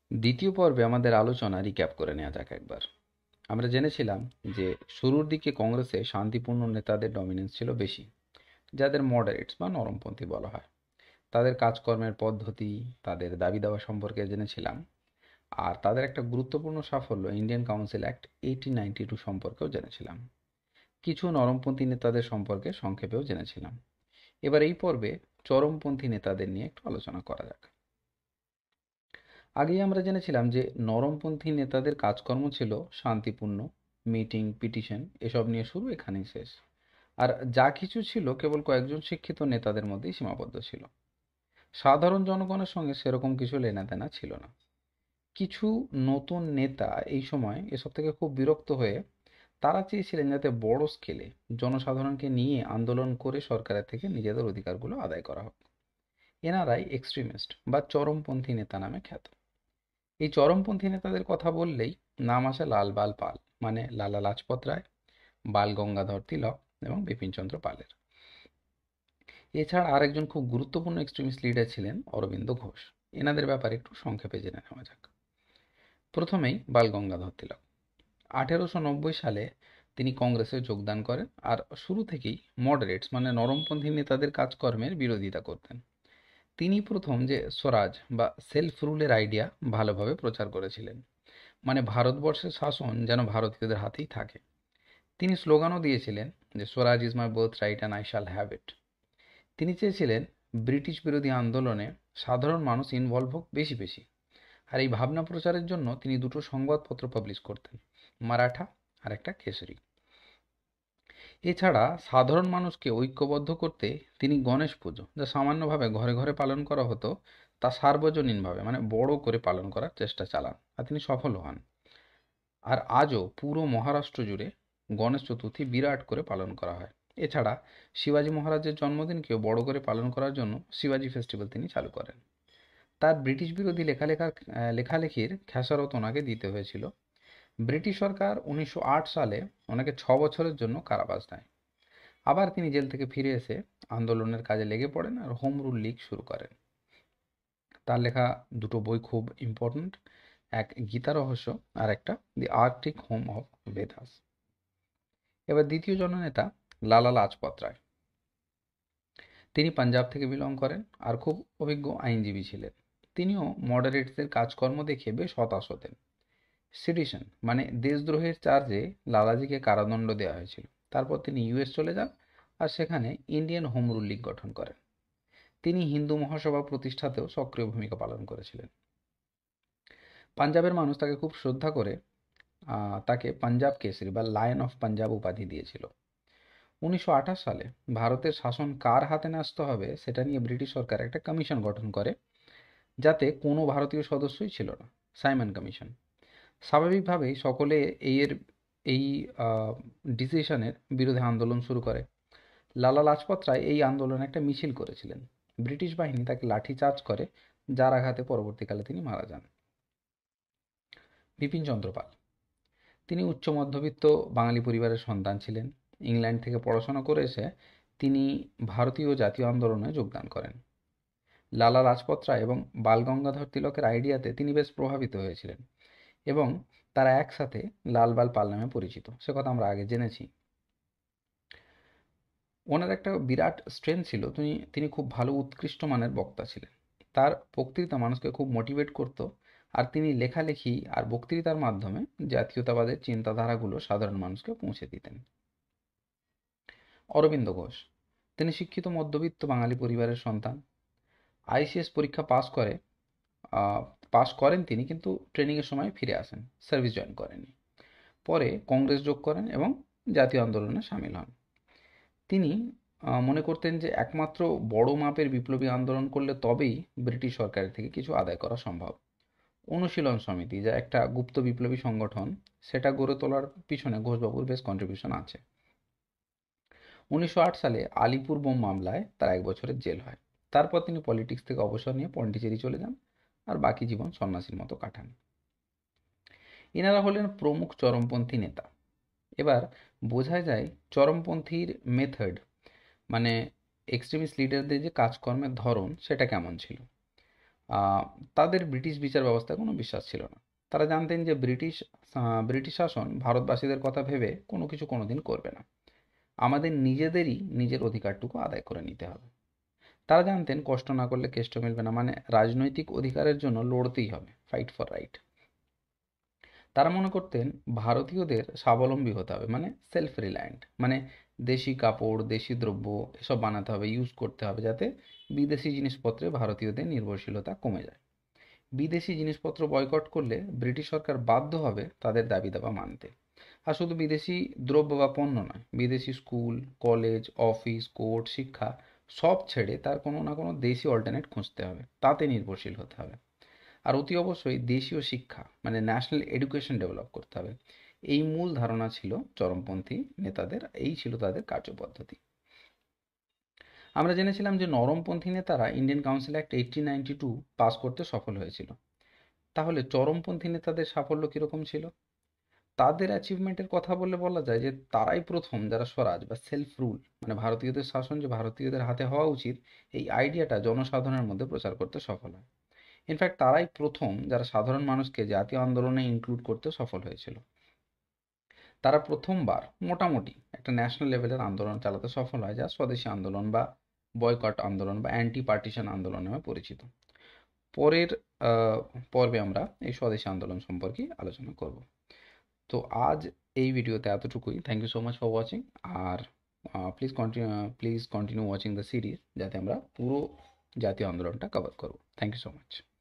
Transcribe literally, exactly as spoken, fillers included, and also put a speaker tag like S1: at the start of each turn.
S1: দ্বিতীয় পর্বে আমাদের আলোচনা রিক্যাপ করে নেওয়া যাক একবার। আমরা জেনেছিলাম যে শুরুর দিকে কংগ্রেসে শান্তিপূর্ণ নেতাদের ডমিনেন্স ছিল বেশি, যাদের মডারেটস বা নরমপন্থী বলা হয়। তাদের কাজকর্মের পদ্ধতি, তাদের দাবি দাওয়া সম্পর্কে জেনেছিলাম। আর তাদের একটা গুরুত্বপূর্ণ সাফল্য Indian council act eighteen ninety two সম্পর্কেও জেনেছিলাম। কিছু নরমপন্থী নেতাদের সম্পর্কে সংক্ষেপেও জেনেছিলাম। এবার এই পর্বে চরমপন্থী নেতাদের নিয়ে একটু আলোচনা করা যাক। আগেই আমরা জেনেছিলাম যে নরমপন্থী নেতাদের কাজকর্ম ছিল শান্তিপূর্ণ, মিটিং, পিটিশন এসব নিয়ে শুরু, এখানেই শেষ। আর যা কিছু ছিল কেবল কয়েকজন শিক্ষিত নেতাদের মধ্যেই সীমাবদ্ধ ছিল। সাধারণ জনগণের সঙ্গে সেরকম কিছু লেনাদেনা ছিল না। কিছু নতুন নেতা এই সময় এসব থেকে খুব বিরক্ত হয়ে তারা চেয়েছিলেন যাতে বড় স্কেলে জনসাধারণকে নিয়ে আন্দোলন করে সরকারের থেকে নিজেদের অধিকারগুলো আদায় করা হোক। এনারাই এক্সট্রিমিস্ট বা চরমপন্থী নেতা নামে খ্যাত। এই চরমপন্থী নেতাদের কথা বললেই নাম আসে লাল বাল পাল, মানে লালা লাজপত রায়, বাল গঙ্গাধর তিলক এবং বিপিনচন্দ্র পালের। এছাড়া আরেকজন খুব গুরুত্বপূর্ণ এক্সট্রিমিস্ট লিডার ছিলেন অরবিন্দ ঘোষ। এনাদের ব্যাপারে একটু সংক্ষেপে জেনে নেওয়া যাক। প্রথমেই বাল গঙ্গাধর তিলক। আঠেরোশো নব্বই সালে তিনি কংগ্রেসে যোগদান করেন আর শুরু থেকেই মডারেটস মানে নরমপন্থী নেতাদের কাজকর্মের বিরোধিতা করতেন। তিনি প্রথম যে স্বরাজ বা সেলফ রুলের আইডিয়া ভালোভাবে প্রচার করেছিলেন, মানে ভারতবর্ষের শাসন যেন ভারতীয়দের হাতেই থাকে। তিনি স্লোগানও দিয়েছিলেন যে Swaraj is my birthright and I shall have it. তিনি চেয়েছিলেন ব্রিটিশ বিরোধী আন্দোলনে সাধারণ মানুষ ইনভলভ হোক বেশি বেশি। আর এই ভাবনা প্রচারের জন্য তিনি দুটো সংবাদপত্র পাবলিশ করতেন, মারাঠা আর একটা কেশরী। এছাড়া সাধারণ মানুষকে ঐক্যবদ্ধ করতে তিনি গণেশ পুজো, যা সামান্যভাবে ঘরে ঘরে পালন করা হতো, তা সার্বজনীনভাবে মানে বড় করে পালন করার চেষ্টা চালান, আর তিনি সফলও হন। আর আজও পুরো মহারাষ্ট্র জুড়ে গণেশ চতুর্থী বিরাট করে পালন করা হয়। এছাড়া শিবাজি মহারাজের জন্মদিনকেও বড় করে পালন করার জন্য শিবাজি ফেস্টিভ্যাল তিনি চালু করেন। তার ব্রিটিশ বিরোধী লেখালেখার লেখালেখির খেসারত ওনাকে দিতে হয়েছিল। ব্রিটিশ সরকার উনিশশো আট সালে ওনাকে ছ বছরের জন্য কারাবাস দেয়। আবার তিনি জেল থেকে ফিরে এসে আন্দোলনের কাজে লেগে পড়েন আর হোম রুল লীগ শুরু করেন। তার লেখা দুটো বই খুব ইম্পর্ট্যান্ট, এক গীতা রহস্য আর একটা the Arctic home of Vedas. এবার দ্বিতীয় জননেতা লালা লাজপত রায়। তিনি পাঞ্জাব থেকে বিলং করেন আর খুব অভিজ্ঞ আইনজীবী ছিলেন। তিনিও মডারেটসদের কাজকর্ম দেখে বেশ হতাশ হতেন। সিডিশন মানে দেশদ্রোহের চার্জে লালাজিকে কারাদণ্ড দেওয়া হয়েছিল। তারপর তিনি ইউএস চলে যান আর সেখানে ইন্ডিয়ান হোম রুল লীগ গঠন করেন। তিনি হিন্দু মহাসভা প্রতিষ্ঠাতেও সক্রিয় ভূমিকা পালন করেছিলেন। পাঞ্জাবের মানুষ তাকে খুব শ্রদ্ধা করে তাকে পাঞ্জাব কেসরি বা লায়ন অফ পাঞ্জাব উপাধি দিয়েছিল। উনিশশো আঠাশ সালে ভারতের শাসন কার হাতে ন্যস্ত হবে সেটা নিয়ে ব্রিটিশ সরকার একটা কমিশন গঠন করে, যাতে কোনো ভারতীয় সদস্যই ছিল না, সাইমন কমিশন। স্বাভাবিকভাবেই সকলে এর এই ডিসিশনের বিরুদ্ধে আন্দোলন শুরু করে। লালা লাজপত রায় এই আন্দোলনে একটা মিছিল করেছিলেন। ব্রিটিশ বাহিনী তাকে লাঠিচার্জ করে, যার আঘাতে পরবর্তীকালে তিনি মারা যান। বিপিনচন্দ্র পাল। তিনি উচ্চ মধ্যবিত্ত বাঙালি পরিবারের সন্তান ছিলেন। ইংল্যান্ড থেকে পড়াশোনা করে এসে তিনি ভারতীয় জাতীয় আন্দোলনে যোগদান করেন। লালা লাজপত রায় এবং বাল গঙ্গাধর তিলকের আইডিয়াতে তিনি বেশ প্রভাবিত হয়েছিলেন এবং তারা একসাথে লাল বাল পাল নামে পরিচিত, সে কথা আমরা আগে জেনেছি। ওনার একটা বিরাট স্ট্রেংথ ছিল, তিনি তিনি খুব ভালো উৎকৃষ্ট মানের বক্তা ছিলেন। তার বক্তৃতা মানুষকে খুব মোটিভেট করত, আর তিনি লেখালেখি আর বক্তৃতার মাধ্যমে জাতীয়তাবাদের চিন্তাধারাগুলো সাধারণ মানুষকে পৌঁছে দিতেন। অরবিন্দ ঘোষ। তিনি শিক্ষিত মধ্যবিত্ত বাঙালি পরিবারের সন্তান। আইসিএস পরীক্ষা পাস করে পাস করেন তিনি, কিন্তু ট্রেনিংয়ের সময় ফিরে আসেন, সার্ভিস জয়েন করেননি। পরে কংগ্রেস যোগ করেন এবং জাতীয় আন্দোলনে সামিল হন। তিনি মনে করতেন যে একমাত্র বড় মাপের বিপ্লবী আন্দোলন করলে তবেই ব্রিটিশ সরকারের থেকে কিছু আদায় করা সম্ভব। অনুশীলন সমিতি, যা একটা গুপ্ত বিপ্লবী সংগঠন, সেটা গড়ে তোলার পিছনে ঘোষবাবুর বেশ কন্ট্রিবিউশন আছে। উনিশশো আট সালে আলিপুর বোম মামলায় তার এক বছরের জেল হয়। তারপর তিনি পলিটিক্স থেকে অবসর নিয়ে পন্ডিচেরি চলে যান আর বাকি জীবন সন্ন্যাসীর মতো কাটান। এনারা হলেন প্রমুখ চরমপন্থী নেতা। এবার বোঝা যায় চরমপন্থীর মেথড মানে এক্সট্রিমিস্ট লিডারদের যে কাজকর্মের ধরন সেটা কেমন ছিল। আহ, তাদের ব্রিটিশ বিচার ব্যবস্থায় কোনো বিশ্বাস ছিল না। তারা জানতেন যে ব্রিটিশ আহ, ব্রিটিশ শাসন ভারতবাসীদের কথা ভেবে কোনো কিছু কোনোদিন করবে না। আমাদের নিজেদেরই নিজের অধিকারটুকু আদায় করে নিতে হবে। তারা জানতেন কষ্ট না করলে কেষ্ট মিলবে না, মানে রাজনৈতিক অধিকারের জন্য লড়তেই হবে, ফাইট ফর রাইট। তারা মনে করতেন ভারতীয়দের স্বাবলম্বী হতে হবে, মানে সেলফ রিলায়েন্ট, মানে দেশি কাপড়, দেশি দ্রব্য এসব বানাতে হবে, ইউজ করতে হবে, যাতে বিদেশি জিনিসপত্রে ভারতীয়দের নির্ভরশীলতা কমে যায়। বিদেশি জিনিসপত্র বয়কট করলে ব্রিটিশ সরকার বাধ্য হবে তাদের দাবি দাবা মানতে। আর শুধু বিদেশি দ্রব্য বা পণ্য নয়, বিদেশি স্কুল, কলেজ, অফিস, কোর্ট, শিক্ষা সব ছেড়ে তার কোনো না কোনো দেশি অল্টারনেট খুঁজতে হবে, তাতে নির্ভরশীল হতে হবে। আর অতি অবশ্যই দেশীয় শিক্ষা মানে ন্যাশনাল এডুকেশন ডেভেলপ করতে হবে। এই মূল ধারণা ছিল চরমপন্থী নেতাদের, এই ছিল তাদের কার্যপদ্ধতি। আমরা জেনেছিলাম যে নরমপন্থী নেতারা Indian council act eighteen ninety two pass করতে সফল হয়েছিল। তাহলে চরমপন্থী নেতাদের সাফল্য কীরকম ছিল? তাদের অ্যাচিভমেন্টের কথা বললে বলা যায় যে তারাই প্রথম যারা স্বরাজ বা সেলফ রুল, মানে ভারতীয়দের শাসন যে ভারতীয়দের হাতে হওয়া উচিত, এই আইডিয়াটা জনসাধারণের মধ্যে প্রচার করতে সফল হয়। ইনফ্যাক্ট তারাই প্রথম যারা সাধারণ মানুষকে জাতীয় আন্দোলনে ইনক্লুড করতে সফল হয়েছিল। তারা প্রথমবার মোটামুটি একটা ন্যাশনাল লেভেলের আন্দোলন চালাতে সফল হয়, যা স্বদেশী আন্দোলন বা বয়কট আন্দোলন বা অ্যান্টি পার্টিশন আন্দোলন নামে পরিচিত। পরের আহ, পর্বে আমরা এই স্বদেশী আন্দোলন সম্পর্কে আলোচনা করব। তো আজ এই ভিডিওতে এতটুকুই। Thank you so much for watching. আর please continue please continue watching the series, যাতে আমরা পুরো জাতীয় আন্দোলনটা কভার করব। Thank you so much.